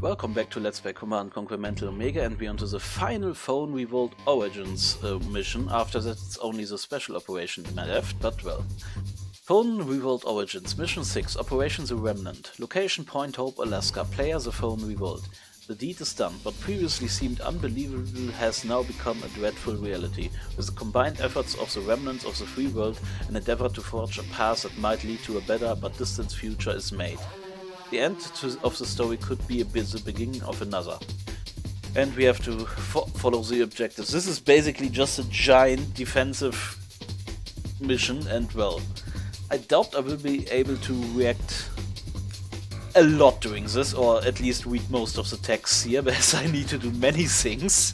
Welcome back to Let's Play Command & Conquer Mental Omega, and we're onto the final Phone Revolt Origins mission. After that it's only the special operation left, but well. Phone Revolt Origins, Mission 6, Operation The Remnant. Location Point Hope, Alaska. Player The Phone Revolt. The deed is done. What previously seemed unbelievable has now become a dreadful reality. With the combined efforts of the remnants of the free world, an endeavor to forge a path that might lead to a better but distant future is made. The end of the story could be the beginning of another. And we have to follow the objectives. This is basically just a giant defensive mission, and well, I doubt I will be able to react a lot during this, or at least read most of the text here, because I need to do many things.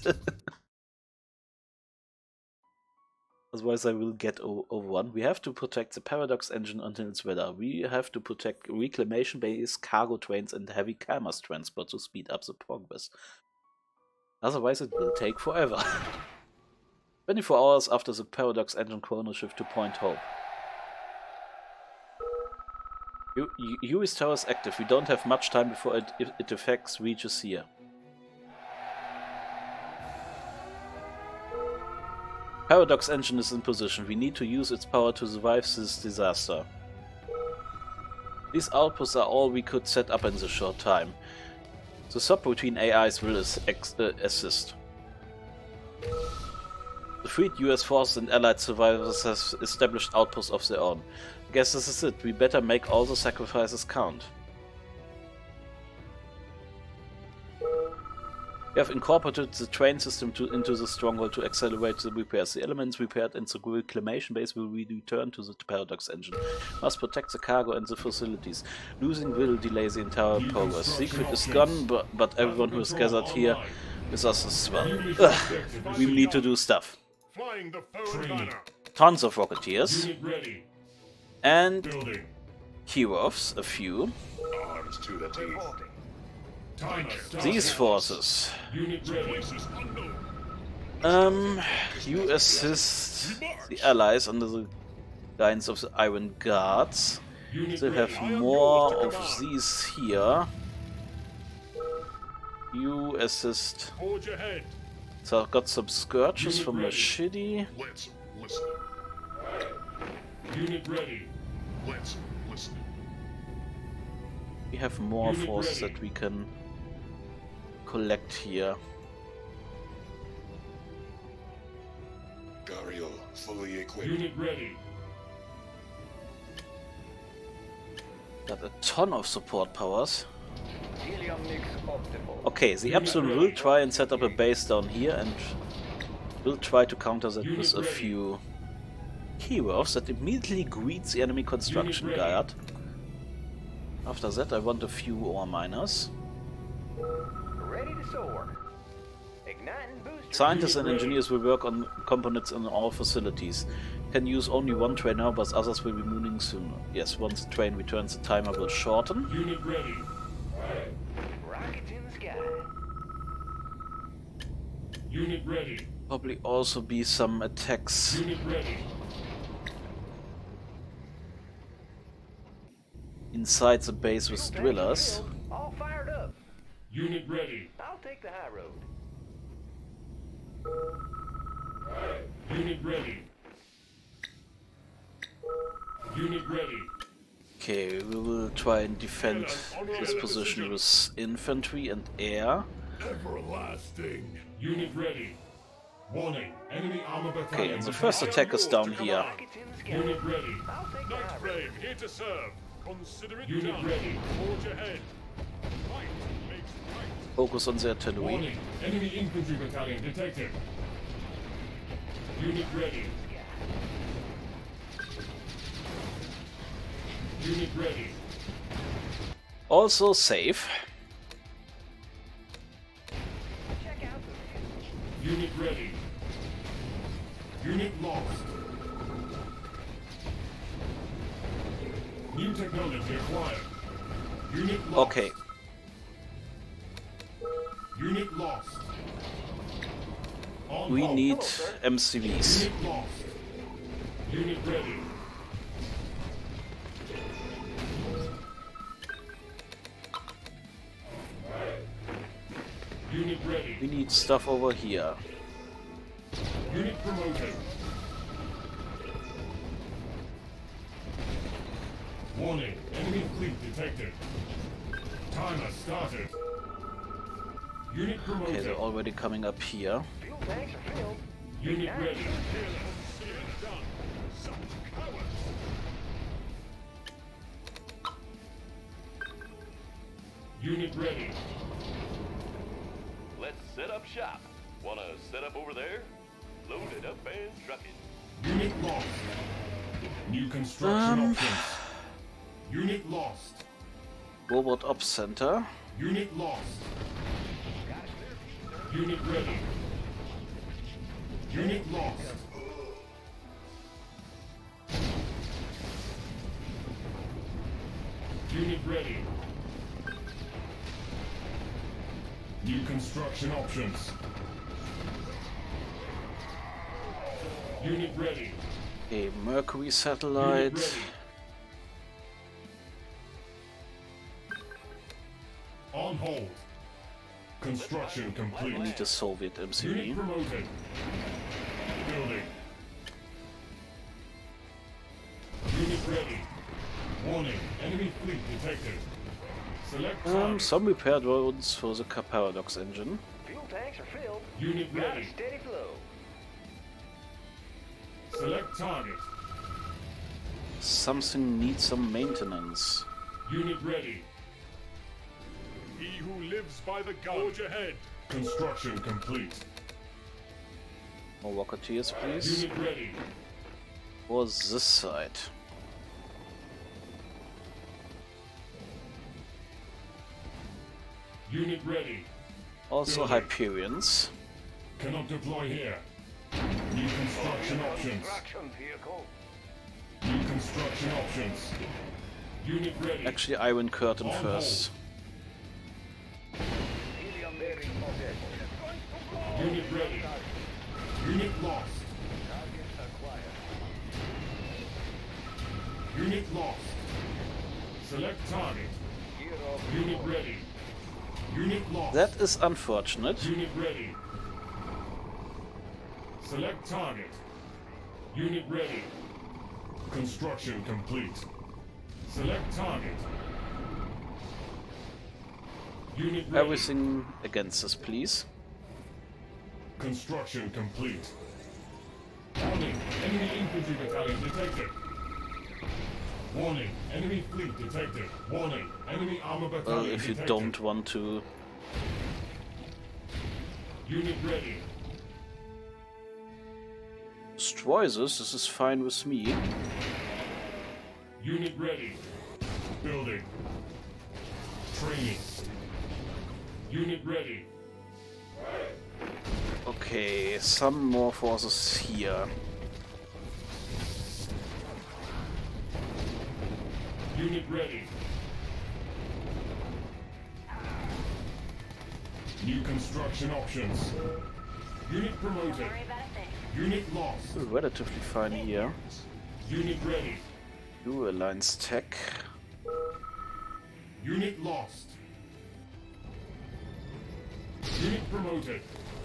Otherwise I will get overrun. We have to protect the Paradox engine until it's weather. We have to protect reclamation base, cargo trains and heavy Kalmas transport to speed up the progress. Otherwise it will take forever. 24 hours after the Paradox engine chrono shift to Point Hope. US Tower is active. We don't have much time before it affects reaches here. Paradox engine is in position. We need to use its power to survive this disaster. These outposts are all we could set up in this short time. The subroutine AIs will assist. The freed US forces and allied survivors have established outposts of their own. I guess this is it. We better make all the sacrifices count. We have incorporated the train system into the stronghold to accelerate the repairs. The elements repaired in the reclamation base will be returned to the Paradox engine. Must protect the cargo and the facilities. Losing will delay the entire progress. Secret is gone, but everyone who is gathered here with us as well. We need to do stuff. Tons of rocketeers. And heroes, a few. Arms to the teeth. These forces. You assist the allies under the guidance of the Iron Guards. They have more of these here. You assist. So I've got some Scourges from Mashidi. Let's listen. Unit ready. Let's listen. We have more forces that we can collect here. Gariel, fully equipped. Unit ready. Got a ton of support powers. Okay, the Epsilon will try and set up a base down here, and will try to counter that with a few heroes that immediately greets the enemy construction guard. After that I want a few ore miners. Ready to soar. Igniting booster. Scientists and engineers will work on components in all facilities. Can use only one train now, but others will be moving soon. Yes, once the train returns, the timer will shorten. Unit ready. Rockets in the sky. Unit ready. Probably also be some attacks Unit ready. inside the base with drillers. All fired up. Unit ready. I'll take the high road. Unit ready. Unit ready. Okay, we will try and defend this position with infantry and air. Everlasting. Unit ready. Warning. Enemy armor battalion. Okay, and the first attack is down here. Rockets in the sky. Unit ready. I'll take the high road. Flame, here to serve. Consider it Unit done. ready. Forge ahead. Right makes right. Focus on the artillery. Warning. Enemy infantry battalion detected. Unit ready. Unit ready. Also safe. Check out the Unit ready. Unit lost. New technology acquired. Unit lost. Okay, Unit lost. On we hold. need MCVs. Unit lost. Unit ready. Unit ready. We need stuff over here. Unit promoted. Warning, enemy fleet detected. Timer started. Unit Okay, promoted. they're already coming up here. Fuel tanks are filled. Unit ready. See it done. Some cowards. Unit ready. Let's set up shop. Wanna set up over there? Load it up and truck it. Unit lost. New construction options. Unit lost. Robot Ops Center. Unit lost. Unit ready. Unit lost. Unit ready. New construction options. Unit ready. A Mercury Unit satellite. ready. On hold. Construction We complete. need a Soviet Unit MCV. promoted. Building. Unit ready. Warning, enemy fleet detected. Select target. Some repair drones for the Paradox engine. Fuel tanks are filled. Unit Got a ready. steady flow. Select target. Something needs some maintenance. Unit ready. He who lives by the forge ahead. Construction complete. More Rocketeers, please. Unit ready. Or this side. Unit ready. Also Building. Hyperions. Cannot deploy here. New construction options. Construction vehicle. New construction options. Unit ready. Actually, Iron Curtain On first. Helium bearing object. Unit ready. Unit lost. Target acquired. Unit lost. Select target. Gear off. Unit ready. Unit lost. That is unfortunate. Unit ready. Select target. Unit ready. Construction complete. Select target. Unit ready. Everything against us, please. Construction complete. Warning, enemy infantry battalion detected. Warning, enemy fleet detected. Warning, enemy armor Well, battalion if you detected. don't want to... Unit ready. destroy this is fine with me. Unit ready. Building. Training. Unit ready. Okay, some more forces here. Unit ready. New construction options. Unit promoted. Worry about a thing. Unit lost. Relatively fine here. Unit ready. New Alliance Tech. Unit lost. Unit promoted.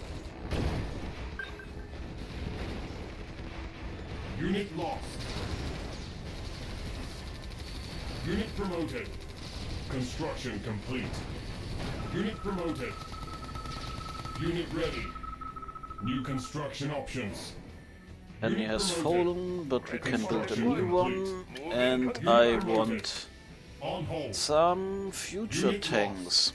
Unit lost. Unit promoted. Construction complete. Unit promoted. Unit ready. New construction options. Enemy Unit has promoted. fallen, but we can build a Construction new one. complete. And Unit I promoted. want On hold. some future Unit tanks.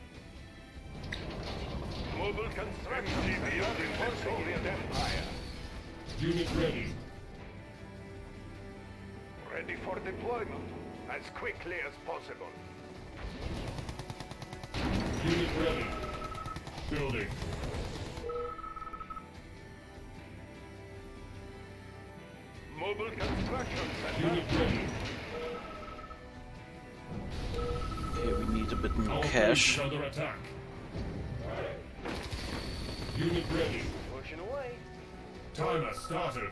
Mobile construction building for Soviet Empire. Unit ready. Ready for deployment as quickly as possible. Unit ready. Building. Mobile construction center. Unit ready. Okay, we need a bit more Our cash. base is under attack. Unit ready. Pushing away. Timer started.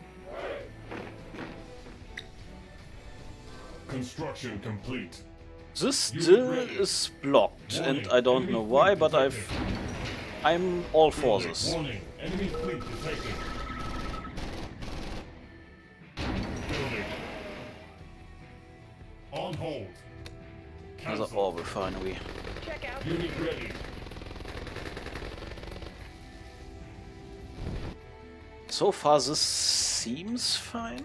Construction complete. This still is blocked, and I don't know why, but I'm all for this. Warning, enemy fleet detected. Building. On hold. Another Cancel. ore refinery. Unit ready. So far, this seems fine.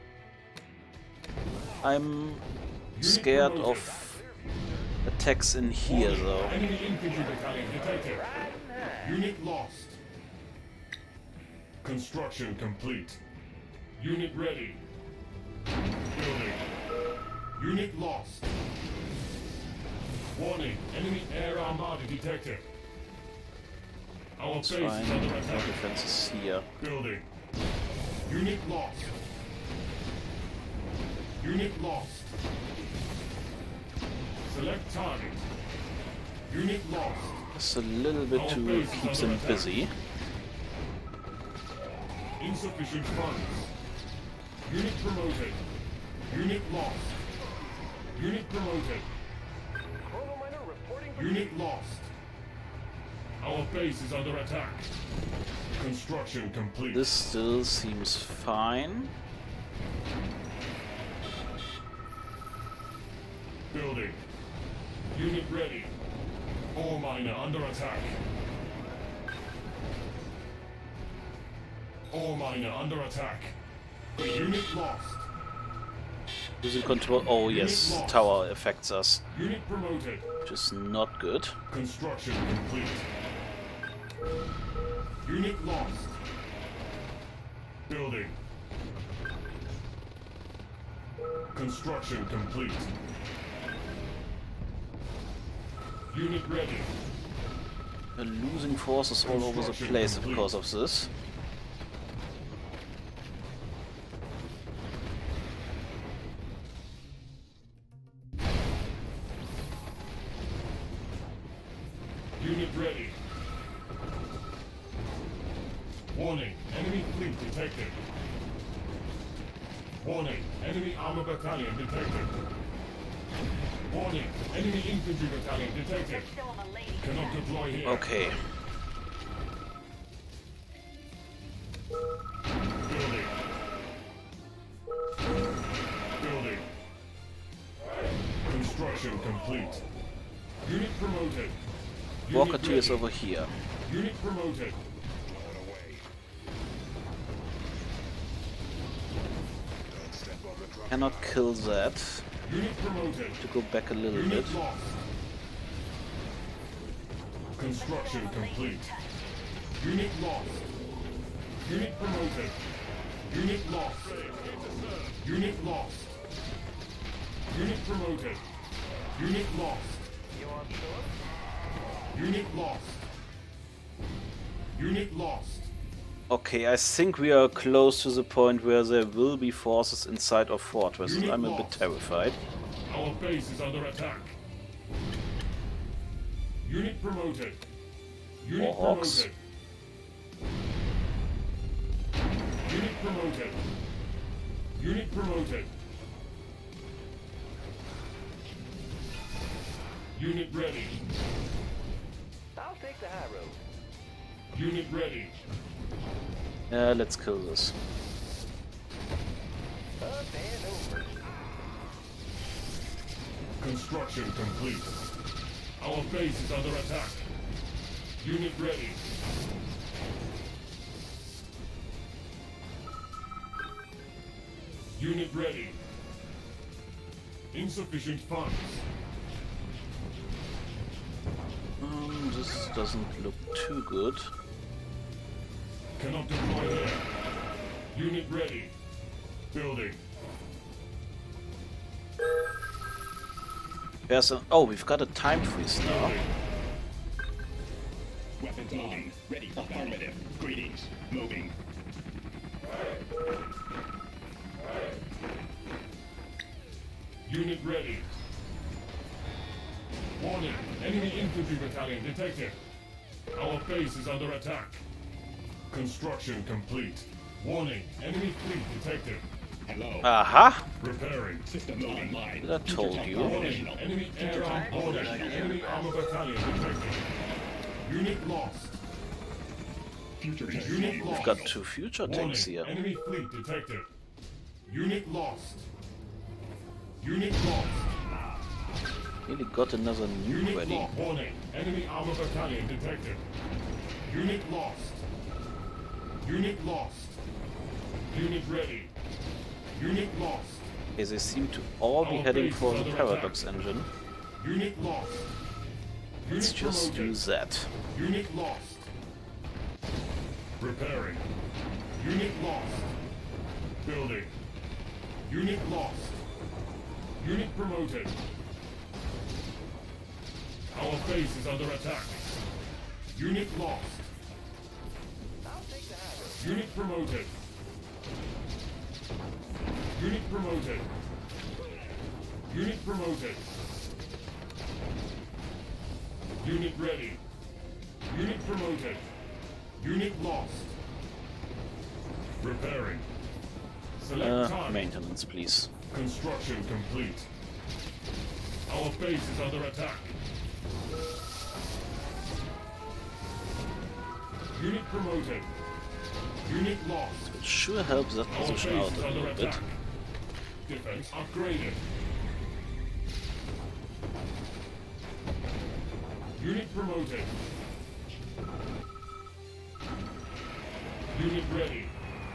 I'm scared of attacks in here, though. Enemy infantry battalion detected. Unit lost. Construction complete. Unit ready. Building. Unit lost. Warning, enemy air armada detected. Our base is Fine, under no attack. defenses here. Building. Unit lost. Unit lost. Select target. Unit lost. Just a little bit to keep them busy. Insufficient funds. Unit promoted. Unit lost. Unit promoted. Chrono miner reporting for Unit lost. Our base is under attack. Construction complete. This still seems fine. Building. Unit ready. Ore miner under attack. Ore miner under attack. Unit lost. Losing control. Oh yes, tower affects us, Unit promoted. which is not good. Construction complete. Unit lost. Building. Construction complete. Unit ready. We're losing forces all over the place because of this. Unit ready. Warning, enemy fleet detected. Warning, enemy armor battalion detected. Warning, enemy infantry battalion detected. Cannot deploy here. Okay, Building. Building. Construction complete. Unit promoted. Unit Walker is ready. over here. Unit promoted. Cannot kill that. Unit promoted. To go back a little bit. Unit lost. Construction complete. Unit lost. Unit promoted. Unit lost. Unit lost. Unit promoted. Unit lost. Unit lost. Unit lost. Okay, I think we are close to the point where there will be forces inside of fortresses. Unit I'm a bit lost. terrified. Our base is under attack. Unit promoted. Unit More hawks. promoted. Unit promoted. Unit promoted. Unit ready. I'll take the high road. Unit ready. Yeah, let's kill this. Up and over. Construction complete. Our base is under attack. Unit ready. Unit ready. Insufficient funds. This doesn't look too good. Cannot deploy here. Unit ready. Building. There's an... Oh, we've got a time freeze now. Building. Weapons on. Ready. Affirmative. Greetings. Moving. Unit ready. Warning. Enemy infantry battalion detected. Our base is under attack. Construction complete. Warning. Enemy fleet detected. Hello. Aha! Repairing. System online. I told you. Warning. Enemy air arm ordered. Enemy armor battalion detected. Unit lost. Future tech. Unit We've lost. got 2 future Warning. tanks here. Enemy fleet detected. Unit lost. Unit lost. Really got another nuke Unit ready. lost. Warning. Enemy armor battalion detected. Unit lost. Unit lost. Unit ready. Unit lost. Okay, they seem to all be heading for the Paradox engine. Unit lost. Let's Unit just promoted. do that. Unit lost. Repairing. Unit lost. Building. Unit lost. Unit promoted. Our base is under attack. Unit lost. Unit promoted. Unit promoted. Unit promoted. Unit ready. Unit promoted. Unit lost. Repairing. Select target. Maintenance, please. Construction complete. Our base is under attack. Unit promoted. Unit lost. It sure helps that Our position base out is a under little bit. attack. Defense upgraded. Unit promoted. Unit ready.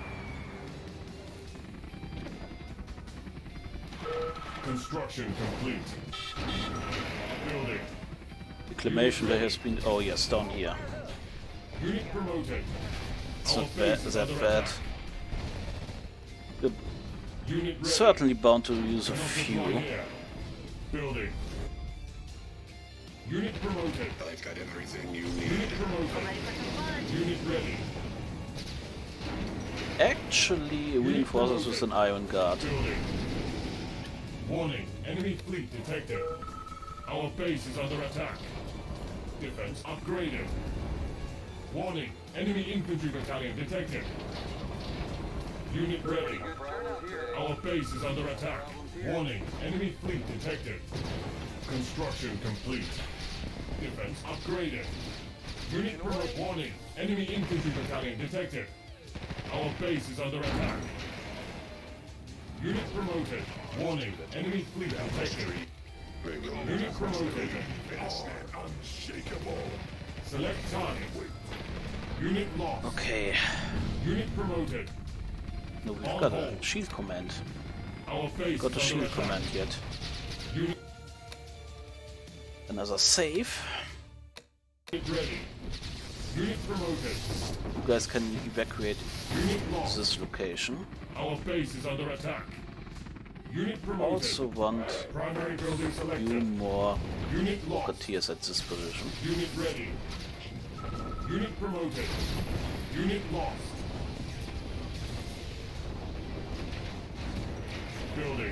Construction complete. Building. Reclamation there has been... Oh yes, down here. Unit promoted. It's Our not bad, base is that under bad. attack. We're Unit ready. certainly bound to use a Cannot few. deploy here. Building. Unit promoted. I've got everything you Unit need. promoted. Unit ready. Actually, reinforce us with an Iron Guard. Building. Warning. Enemy fleet detected. Our base is under attack. Defense upgraded. Warning. Enemy infantry battalion detected. Unit ready. Our base is under attack. Warning. Enemy fleet detected. Construction complete. Defense upgraded. Unit promote. Warning. Enemy infantry battalion detected. Our base is under attack. Unit promoted. Warning. Enemy fleet detected. Unit promoted. Unshakable. Select target. Unit lost. Okay. Unit promoted. No, we've got a shield command. Our base Got a is shield under attack. command yet. Unit Another save. ready. Unit promoted. You guys can evacuate Unit lost. this location. Our base is under attack. Unit promoted. Also want Primary building a few selected. more Unit lost. Rocketeers at this position. Unit ready. Unit promoted. Unit lost. Building.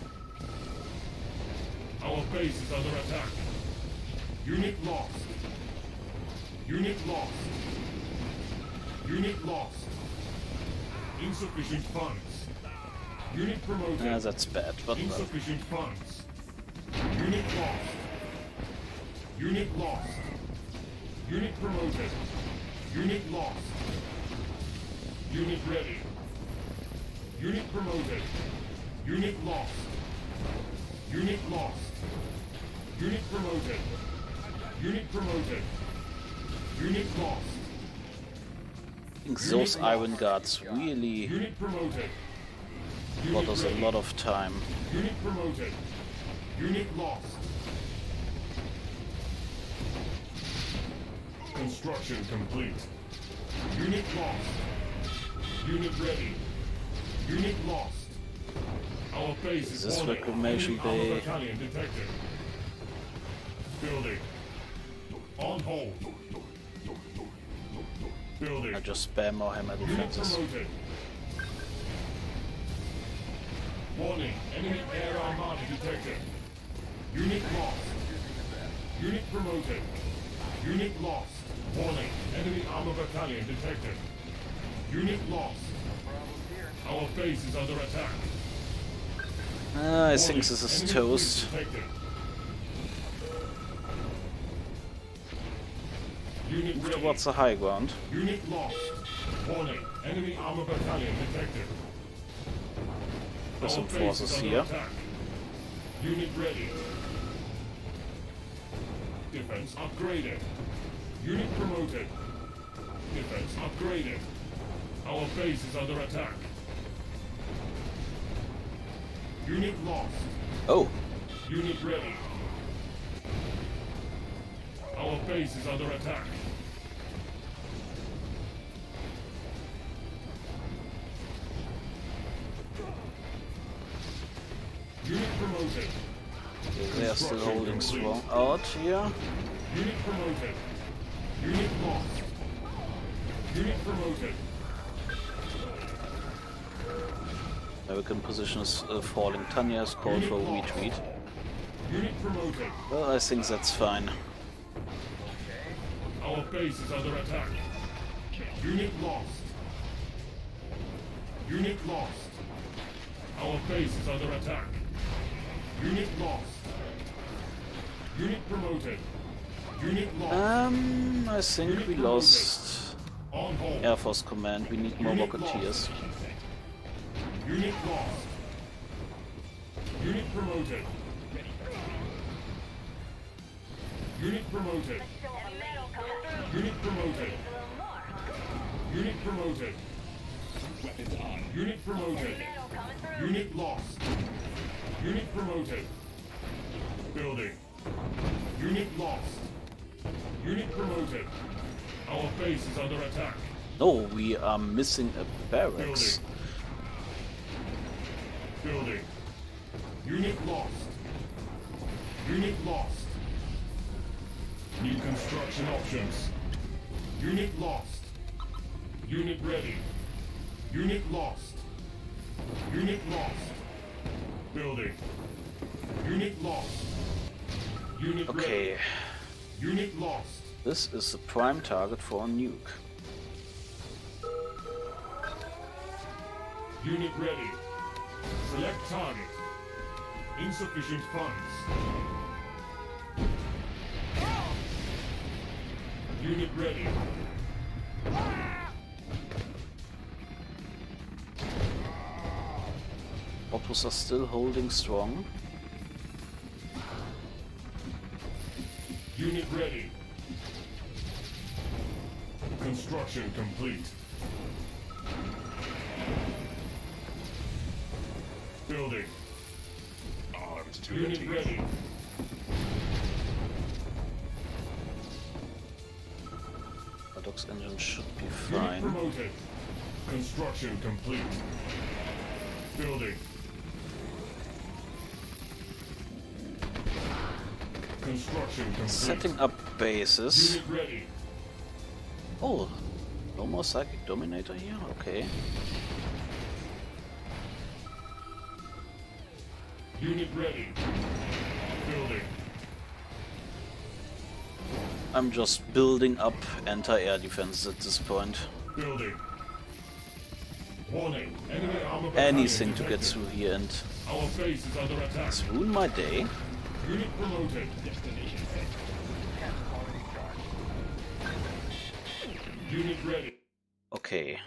Our base is under attack. Unit lost. Unit lost. Unit lost. Insufficient funds. Unit promoted. Ah, that's bad, but well. Insufficient funds. Unit lost. Unit lost. Unit promoted. Unit lost. Unit ready. Unit promoted. Unit lost. Unit lost. Unit promoted. Unit promoted. Unit lost. I think those Iron Guards really Unit promoted. bought Unit us a ready. lot of time. Unit promoted. Unit lost. Construction complete. Unit lost. Unit ready. Unit lost. Our base is This warning. reclamation Enemy armor bay. battalion detected. Building. On hold. Building. I just spam more hammer Unit defenses. promoted. Warning, enemy air armada detected. Unit lost. Unit promoted. Unit lost. Warning, enemy armor battalion detected. Unit lost. Our base is under attack. I think this is Enemy toast. fleet detected. Unit Move ready. towards the high ground. Unit lost. Warning. Enemy armor battalion detected. There's some Our base forces is under here. attack. Unit ready. Defense upgraded. Unit promoted. Defense upgraded. Our base is under attack. Unit lost. Oh, Unit ready. Our base is under attack. Unit promoted. they are still holding strong out here. Unit promoted. Unit lost. Unit promoted. American position is falling. Tanya has called for a retreat. Unit promoted. Well, I think that's fine. Our base is under attack. Unit lost. Unit lost. Our base is under attack. Unit lost. Unit promoted. Unit lost. I think we lost On hold. Air Force Command. We need more Rocketeers. Unit lost. Unit promoted. Unit promoted. Unit promoted. Unit promoted. Weapons on. Unit promoted. Unit lost. Unit promoted. Building. Unit lost. Unit promoted. Our base is under attack. No, we are missing a barracks. Building. Unit lost. Unit lost. New construction options. Unit lost. Unit ready. Unit lost. Unit lost. Building. Unit lost. Unit Okay, ready. Unit lost. this is the prime target for a nuke. Unit ready. Select target. Insufficient funds. Unit ready. Autos are still holding strong. Unit ready. Construction complete. Building. Armed to Unit the teeth. ready. Paradox engine should be Unit fine. promoted. Construction complete. Building. Construction complete. Setting up bases. Unit ready. Oh, no more Psychic Dominator here? Okay. Unit ready. Building. I'm just building up anti-air defense at this point. Building. Warning. Enemy armor Anything to battalion get through here and detected. Our base is under attack. ruin my day. Unit promoted. Destination set. Unit ready. Okay.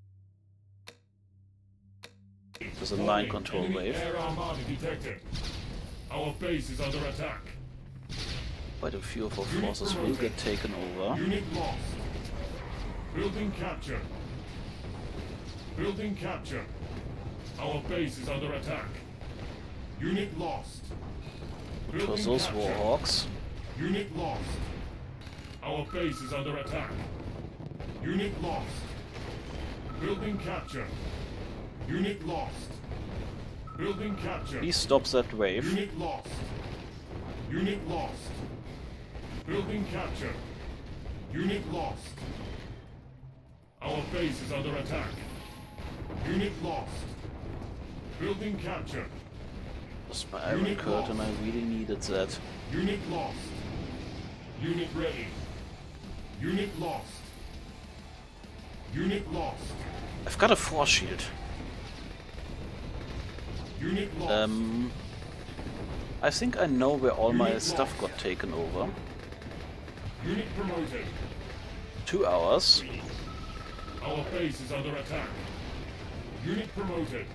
There's a line control Enemy wave. air armada detected. Our base is under attack. Quite a few of our forces will get taken over. Unit lost. Building capture. Building capture. Our base is under attack. Unit lost. Because those Warhawks. Unit lost. Our base is under attack. Unit lost. Building capture. Unit lost. Building capture. Please stop that wave. Unit lost. Unit lost. Building capture. Unit lost. Our base is under attack. Unit lost. Building capture. Lost my Iron Curtain, I really needed that. Unit lost. Unit ready. Unit lost. Unit lost. I've got a force shield. Unit lost. I think I know where all my stuff got taken over. Unit promoted. 2 hours. Our base is under attack. Unit promoted.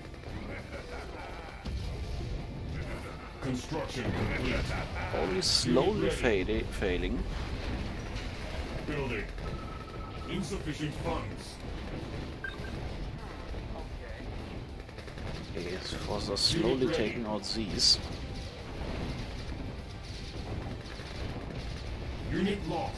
Construction complete. Only slowly failing. Building. Insufficient funds. Okay, Forza slowly taking out these. Unit lost.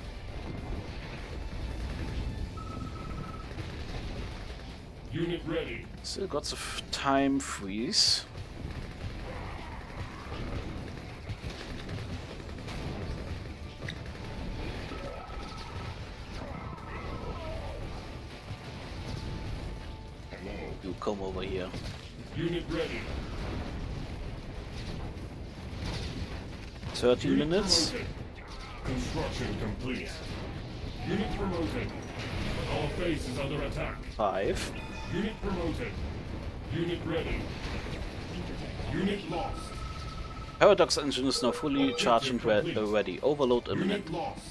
Unit ready. Still got some time freeze. You come over here. Unit ready. 13 Unit minutes. promoted. Construction complete. Unit promoted. Our base is under attack. 5. Unit promoted. Unit ready. Unit lost. Paradox engine is now fully charged and ready. Overload imminent. Unit lost.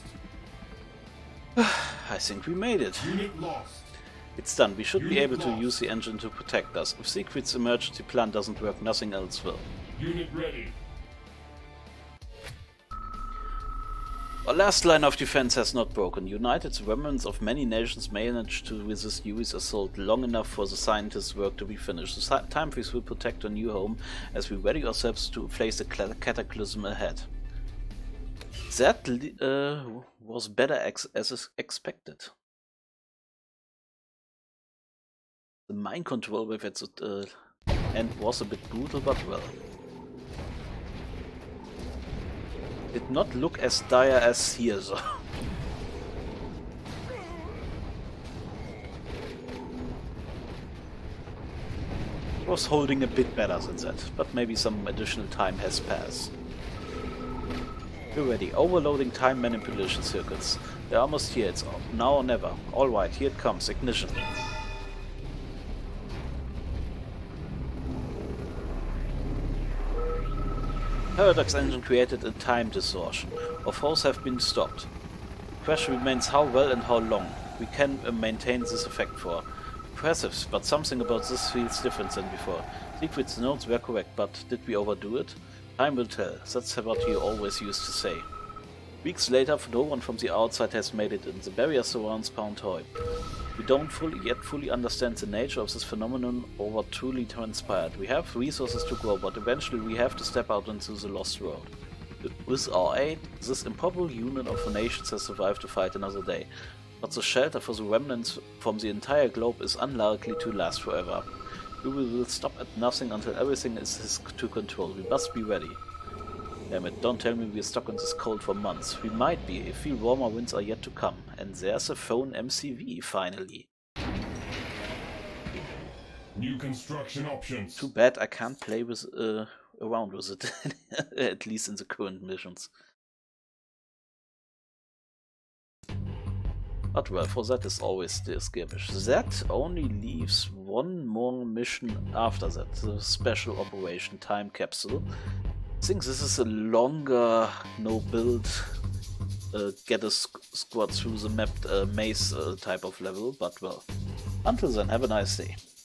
I think we made it. Unit lost. It's done. We should be Unit able to lost. use the engine to protect us. If Siegfried's emergency plan doesn't work, nothing else will. Unit ready. Our last line of defense has not broken. United, remnants of many nations managed to resist Yui's assault long enough for the scientists' work to be finished. The time freeze will protect our new home as we ready ourselves to face the cataclysm ahead. That was better as expected. The mind control with its end was a bit brutal, but well. Did not look as dire as here, though. It was holding a bit better than that, but maybe some additional time has passed. We're ready. Overloading time manipulation circuits. They're almost here. It's now or never. Alright, here it comes. Ignition. Paradox engine created a time distortion. Our foes have been stopped. The question remains how well and how long we can maintain this effect for. Impressive, but something about this feels different than before. Siegfried's notes were correct, but did we overdo it? Time will tell. That's what you always used to say. Weeks later, no one from the outside has made it in. The barrier surrounds Pound Toy. We don't yet fully understand the nature of this phenomenon or what truly transpired. We have resources to grow, but eventually we have to step out into the lost world. With our aid, this improbable union of nations has survived to fight another day. But the shelter for the remnants from the entire globe is unlikely to last forever. We will stop at nothing until everything is his to control. We must be ready. Damn it, don't tell me we're stuck in this cold for months. We might be, if feel warmer winds are yet to come. And there's a phone MCV, finally. New construction options. Too bad I can't play with around with it, at least in the current missions. But well, for that is always still skirmish. That only leaves one more mission after that, the Special Operation Time Capsule. I think this is a longer no-build, get a squad through the map maze type of level, but well, until then, have a nice day.